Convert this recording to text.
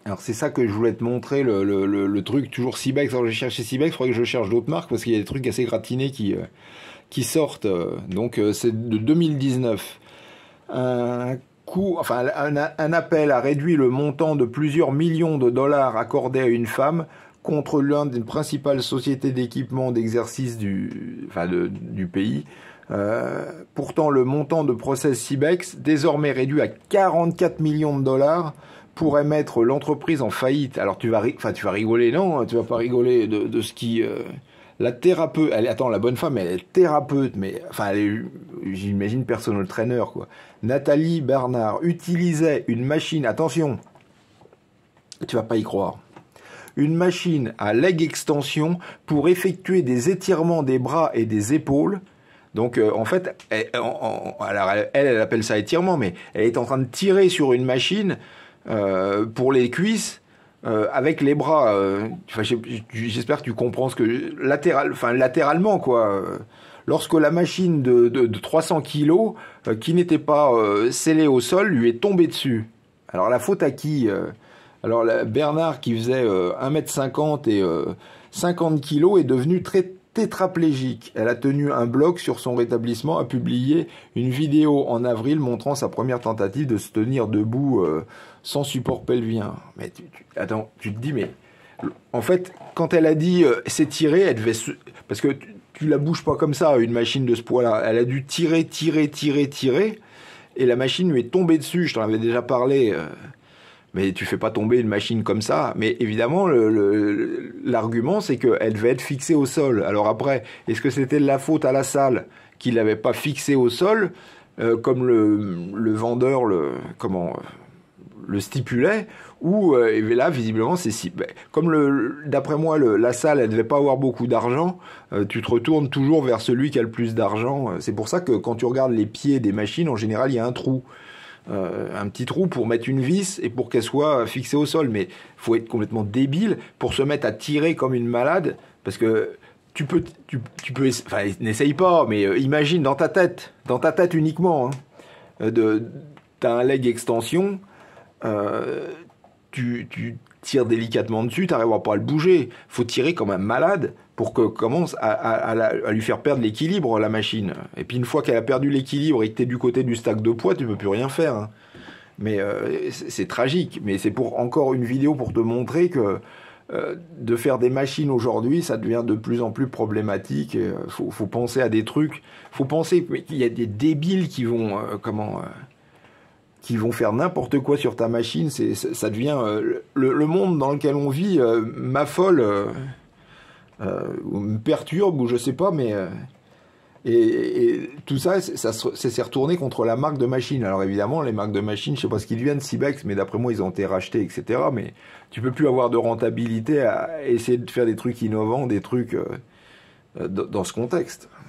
Alors c'est ça que je voulais te montrer, le truc, toujours Cybex. Alors j'ai cherché Cybex, il faudrait que je cherche d'autres marques parce qu'il y a des trucs assez gratinés qui sortent. Donc c'est de 2019. Un un appel a réduit le montant de plusieurs millions de dollars accordés à une femme contre l'une des principales sociétés d'équipement d'exercice du pays. Pourtant, le montant de procès Cybex, désormais réduit à 44 millions de dollars, pourrait mettre l'entreprise en faillite. Alors tu vas rigoler, non, tu vas pas rigoler de ce qui... La thérapeute, attends, la bonne femme, elle est thérapeute, mais enfin, j'imagine personal trainer, quoi. Nathalie Bernard utilisait une machine, attention, tu vas pas y croire, une machine à leg extension pour effectuer des étirements des bras et des épaules. Donc en fait, elle appelle ça étirement, mais elle est en train de tirer sur une machine pour les cuisses avec les bras. J'espère que tu comprends ce que latéralement quoi. Lorsque la machine de 300 kilos qui n'était pas scellée au sol lui est tombée dessus. Alors la faute à qui Alors Bernard qui faisait 1,50 m et 50 kilos est devenu très tétraplégique. Elle a tenu un blog sur son rétablissement, a publié une vidéo en avril montrant sa première tentative de se tenir debout sans support pelvien. Mais attends, tu te dis, mais en fait, quand elle a dit s'étirer, elle devait parce que tu la bouges pas comme ça, une machine de ce poids-là. Elle a dû tirer, et la machine lui est tombée dessus. Je t'en avais déjà parlé. Mais tu fais pas tomber une machine comme ça. Mais évidemment, l'argument, c'est qu'elle devait être fixée au sol. Alors après, est-ce que c'était de la faute à la salle qui l'avait pas fixée au sol, comme le vendeur le stipulait, ou là, visiblement, c'est si. Comme d'après moi, la salle, elle devait pas avoir beaucoup d'argent, tu te retournes toujours vers celui qui a le plus d'argent. C'est pour ça que quand tu regardes les pieds des machines, en général, il y a un trou. Un petit trou pour mettre une vis et pour qu'elle soit fixée au sol. Mais faut être complètement débile pour se mettre à tirer comme une malade, parce que tu peux, enfin, n'essaye pas, mais imagine dans ta tête uniquement, hein, t'as un leg extension, tu tires délicatement dessus, t'arriveras pas à le bouger. Faut tirer comme un malade pour que commence à lui faire perdre l'équilibre, la machine. Et puis une fois qu'elle a perdu l'équilibre et que t'es du côté du stack de poids, tu peux plus rien faire, hein. Mais c'est tragique. Mais c'est pour encore une vidéo pour te montrer que de faire des machines aujourd'hui, ça devient de plus en plus problématique. Faut penser à des trucs. Faut penser qu'il y a des débiles qui vont qui vont faire n'importe quoi sur ta machine. Ça devient le monde dans lequel on vit m'affole, ou me perturbe, ou je sais pas, mais et tout ça s'est retourné contre la marque de machine. Alors évidemment, les marques de machines, je sais pas ce qu'ils deviennent, Cybex, mais d'après moi, ils ont été rachetés, etc. Mais tu peux plus avoir de rentabilité à essayer de faire des trucs innovants, des trucs dans ce contexte.